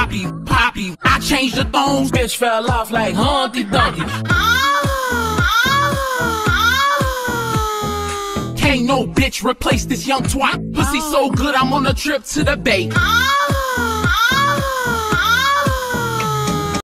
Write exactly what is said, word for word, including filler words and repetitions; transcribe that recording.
poppy, poppy. I changed the thongs, bitch fell off like Humpty Dumpty. Can't no bitch replace this young twat. Pussy so good, I'm on a trip to the bay.